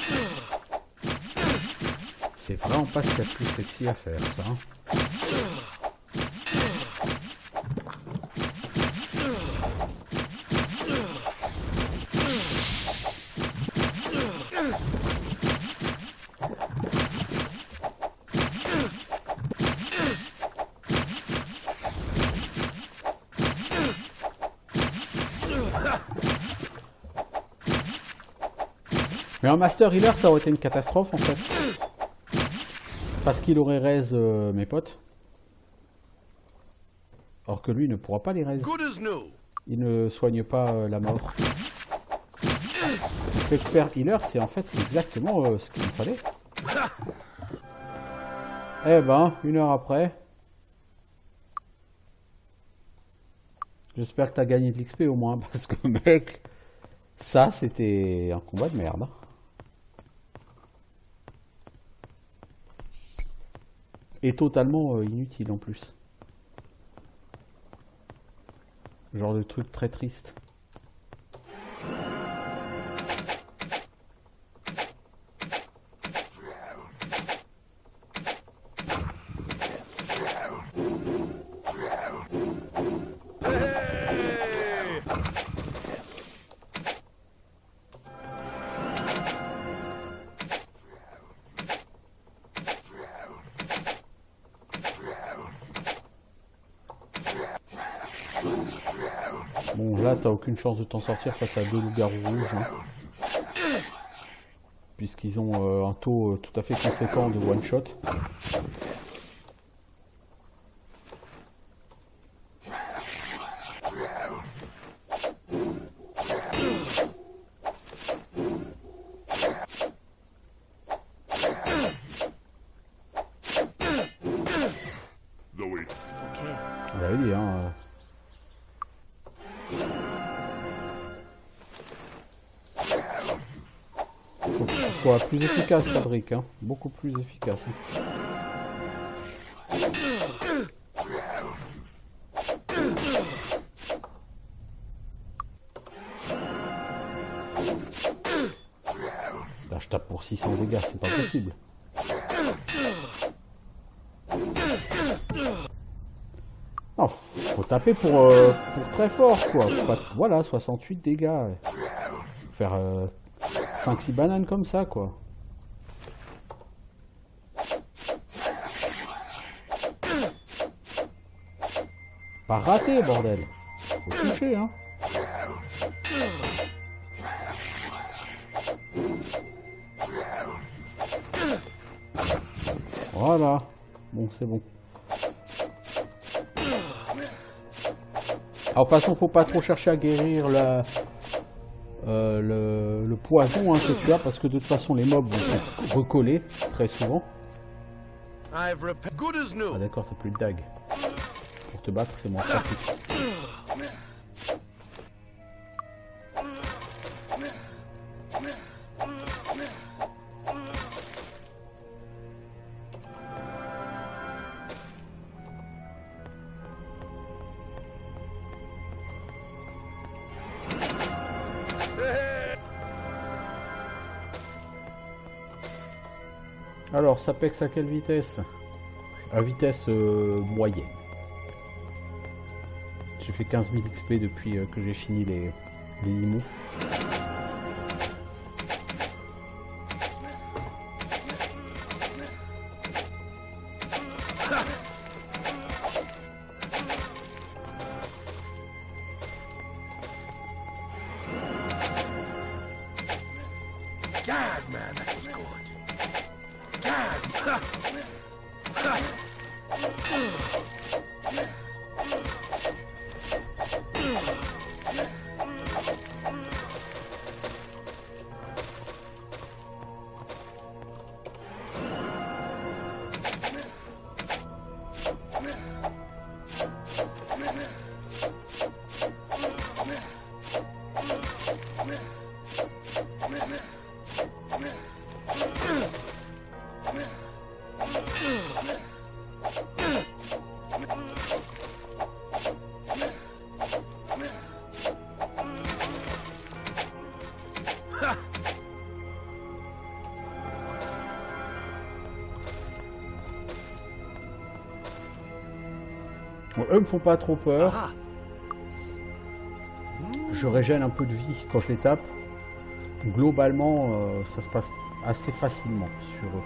C'est vraiment pas ce qu'il y a de plus sexy à faire, ça. Hein. Mais un Master Healer, ça aurait été une catastrophe en fait. Parce qu'il aurait raise euh, mes potes. Alors que lui, il ne pourra pas les raise. Good as new. Il ne soigne pas euh, la mort. L'expert Healer, c'est en fait c'est exactement euh, ce qu'il me fallait. Eh ben, une heure après. J'espère que t'as gagné de l'X P au moins, parce que mec, ça c'était un combat de merde. Et totalement euh, inutile en plus. Genre de truc très triste. Bon, là, t'as aucune chance de t'en sortir face à deux loups-garous rouges. Hein. Puisqu'ils ont euh, un taux euh, tout à fait conséquent de one-shot. The wait. On l'avait dit, hein. euh. Faut que tu sois plus efficace, Fadric, hein. Beaucoup plus efficace. Hein. Là, je tape pour six cents dégâts, c'est pas possible. Non, faut taper pour, euh, pour très fort, quoi. Faut pas, voilà, soixante-huit dégâts. Faut faire euh, cinq six bananes comme ça, quoi. Pas raté, bordel. Faut toucher, hein. Voilà. Bon, c'est bon. Alors, de toute façon, faut pas trop chercher à guérir la, euh, le, le poison hein, que tu as, parce que de toute façon, les mobs vont te recoller très souvent. I've rep- Good as new. Ah d'accord, t'as plus de dague. Pour te battre, c'est moins pratique. Alors, ça pexe à quelle vitesse? À vitesse euh, moyenne. J'ai fait quinze mille X P depuis euh, que j'ai fini les, les limons. God, man, that was good. God. eux me font pas trop peur. Ah. Je régène un peu de vie quand je les tape. Globalement, euh, ça se passe assez facilement sur eux.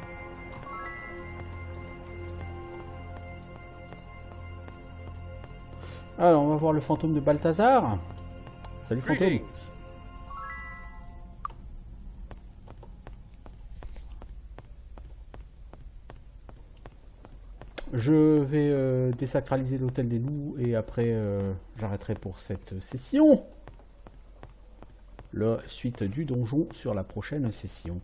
Alors, on va voir le fantôme de Balthazar. Salut fantôme. Greetings. Je vais euh, désacraliser l'hôtel des loups et après euh, j'arrêterai pour cette session. La suite du donjon sur la prochaine session.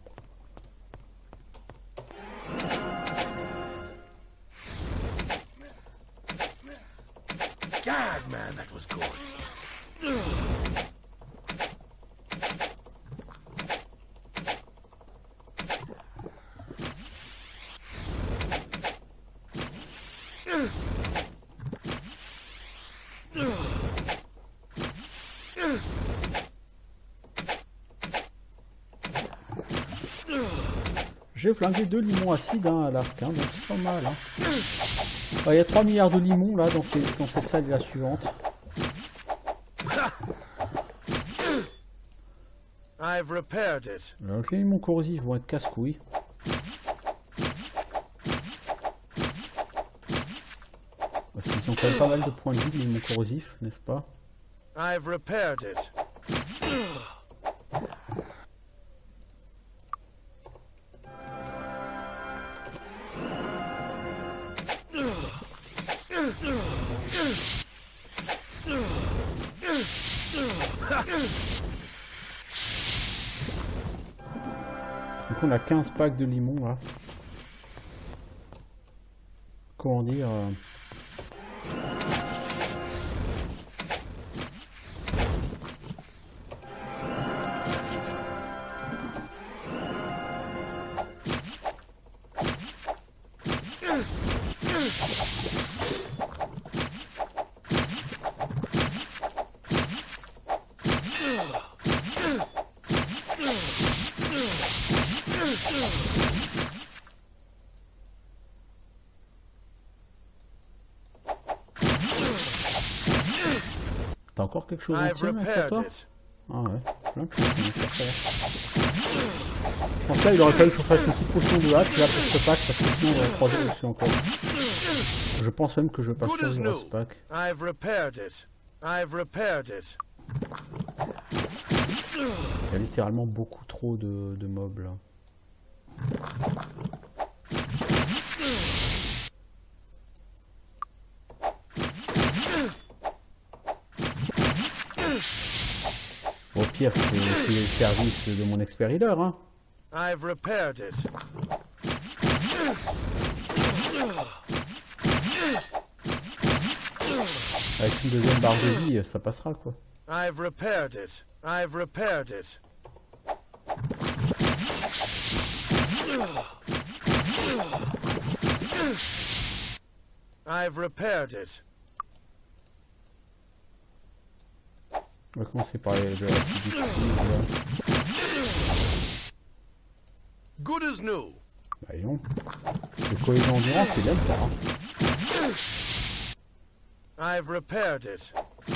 God, man, that was good. J'ai flingué deux limons acides hein, à l'arc, hein, donc c'est pas mal. Hein. Il y a trois milliards de limons là dans, ces, dans cette salle et la suivante. I've repaired it. Alors, les limons corrosifs vont être casse-couilles. Ils ont quand même pas mal de points de vie, les limons corrosifs, n'est-ce pas? I've repaired it. Donc on a quinze packs de limons là. Comment dire euh... T'as encore quelque chose en I've tien, mec, pour repaired toi? it. Ah ouais, plein de choses qu'on va faire. Je pense que là, il aurait fallu que je fasse une petite potion de hâte là pour ce pack, parce que sinon, dans trois jours, je suis encore. Je pense même que je passe Good sur as le new. ce pack. I've repaired it. I've repaired it. Il y a littéralement beaucoup trop de, de mobs là. Au pire, c'est c'est le service de mon expert healer, hein. I've repaired it. Avec une deuxième barre de vie, ça passera quoi. I've repaired it. I've repaired it. I've repaired it. On va commencer par les de l'acidité. Good as new. Bah, voyons. Le colis d'endurance, c'est même pas. Hein. I've repaired it.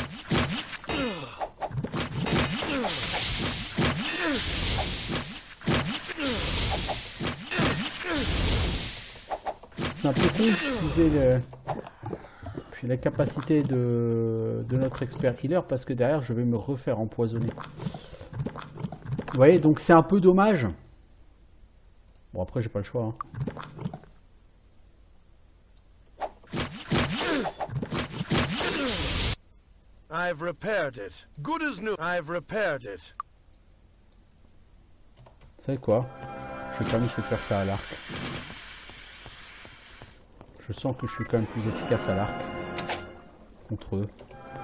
C'est un peu con d'utiliser le... Puis la capacité de... de notre expert healer parce que derrière je vais me refaire empoisonner. Vous voyez, donc c'est un peu dommage. Bon après j'ai pas le choix. Hein. I've repaired it. Good as new. I've repaired it. Vous savez quoi? Je vais quand même essayer de faire ça à l'arc. Je sens que je suis quand même plus efficace à l'arc contre eux.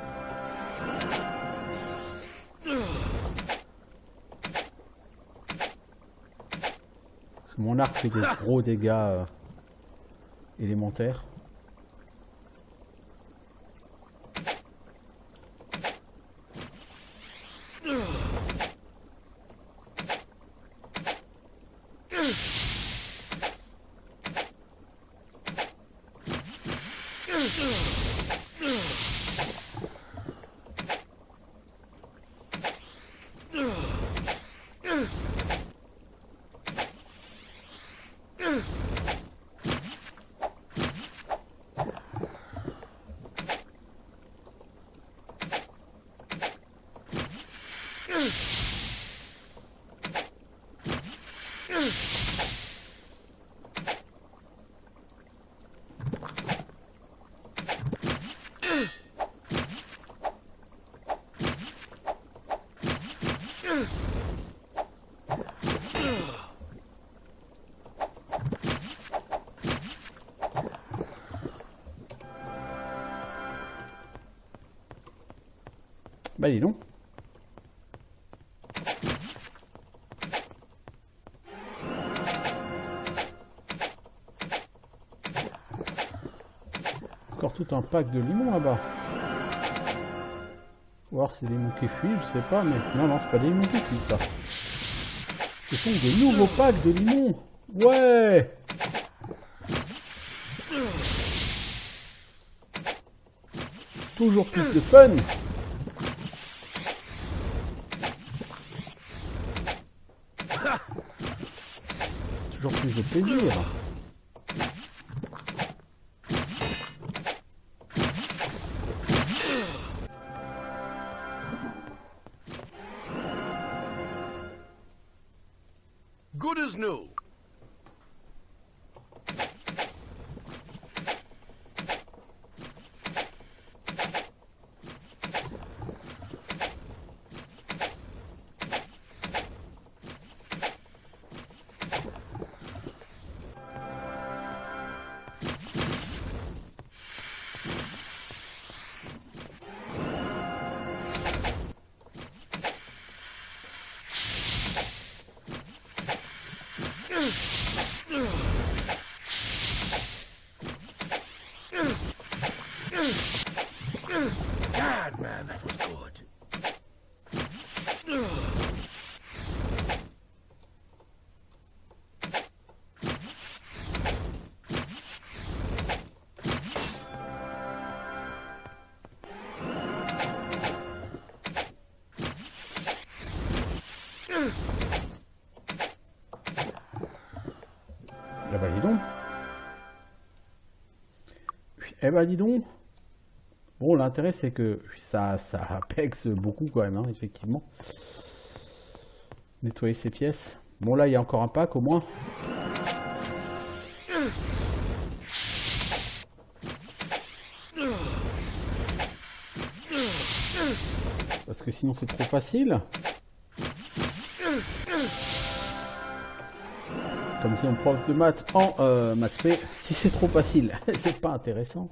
Parce que mon arc fait des gros dégâts euh, élémentaires. Bah dis donc. Encore tout un pack de limons là-bas. Voir si c'est des limons qui fuient, je sais pas, mais... Non, non, c'est pas des limons qui fuient, ça. Ce sont des nouveaux packs de limons. Ouais! Toujours plus de fun! Toujours plus de plaisir. Good as new. God, man, that was good. Eh ben dis donc. Eh ben dis donc. Bon, l'intérêt c'est que ça, ça pexe beaucoup quand même, hein, effectivement. Nettoyer ces pièces. Bon là il y a encore un pack au moins. Parce que sinon c'est trop facile. Comme si on prof de maths en euh, maths P. Si c'est trop facile, c'est pas intéressant.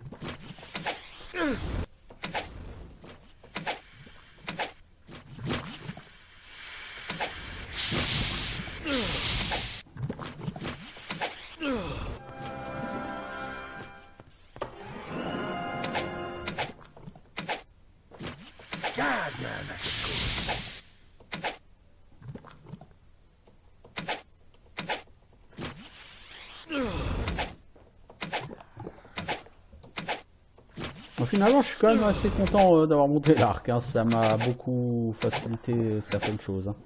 God, man, that was good. Bon, finalement, je suis quand même assez content euh, d'avoir monté l'arc. Hein. Ça m'a beaucoup facilité certaines choses. Hein.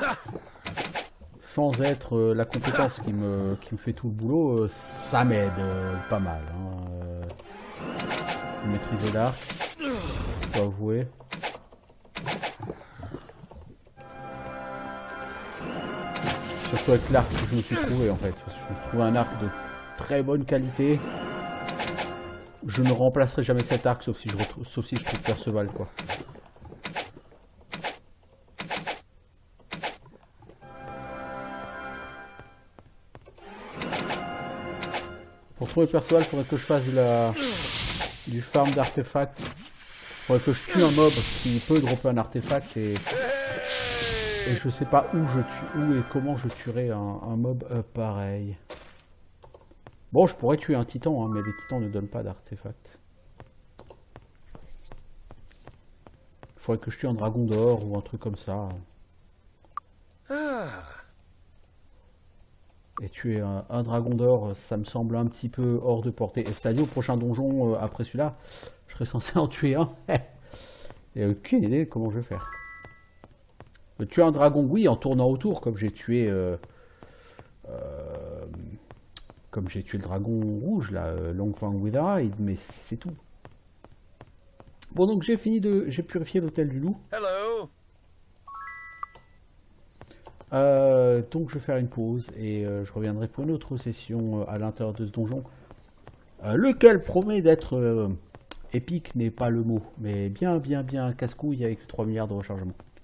Sans être euh, la compétence qui me, qui me fait tout le boulot, euh, ça m'aide euh, pas mal. Hein. Euh, maîtriser l'arc, je dois avouer. Surtout avec l'arc que je me suis trouvé en fait. Parce que je me suis trouvé un arc de très bonne qualité. Je ne remplacerai jamais cet arc sauf si je, retrouve, sauf si je trouve Perceval quoi. Pour trouver Perceval, il faudrait que je fasse de la, du farm d'artefacts. Il faudrait que je tue un mob qui peut dropper un artefact et, et je sais pas où je tue, où et comment je tuerai un, un mob euh, pareil. Bon, je pourrais tuer un titan, hein, mais les titans ne donnent pas d'artefacts. Il faudrait que je tue un dragon d'or ou un truc comme ça. Ah. Et tuer un, un dragon d'or, ça me semble un petit peu hors de portée. Et c'est-à-dire au prochain donjon, euh, après celui-là, je serais censé en tuer un. Et aucune idée de comment je vais faire. De tuer un dragon, oui, en tournant autour, comme j'ai tué... Euh, euh, comme j'ai tué le dragon rouge, là, euh, Longfang Witherhide, mais c'est tout. Bon, donc j'ai fini de... J'ai purifié l'hôtel du loup. Hello. Euh, donc je vais faire une pause et euh, je reviendrai pour une autre session euh, à l'intérieur de ce donjon. Euh, lequel promet d'être euh, épique n'est pas le mot, mais bien bien bien casse-couille avec trois milliards de rechargement.